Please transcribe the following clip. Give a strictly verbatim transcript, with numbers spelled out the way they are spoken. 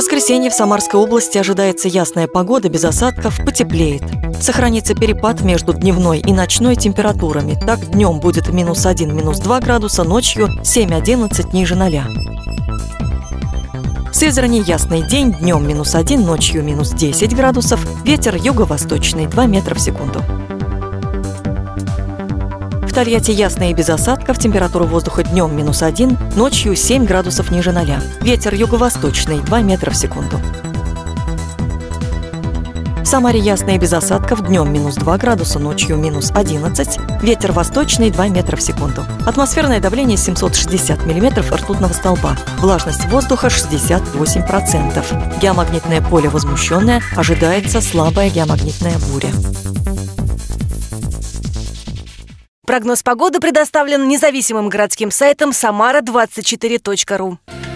воскресенье в Самарской области ожидается ясная погода, без осадков, потеплеет. Сохранится перепад между дневной и ночной температурами. Так, днем будет минус один, минус два градуса, ночью семь-одиннадцать ниже ноля. В Сызрани ясный день, днем минус один, ночью минус десять градусов, ветер юго-восточный два метра в секунду. В Тольятти ясно и без осадков, температура воздуха днем минус один, ночью семь градусов ниже ноля. Ветер юго-восточный два метра в секунду. В Самаре ясно и без осадков, днем минус два градуса, ночью минус одиннадцать, ветер восточный два метра в секунду. Атмосферное давление семьсот шестьдесят миллиметров ртутного столба, влажность воздуха шестьдесят восемь процентов. Геомагнитное поле возмущенное, ожидается слабая геомагнитная буря. Прогноз погоды предоставлен независимым городским сайтом самара двадцать четыре точка ру.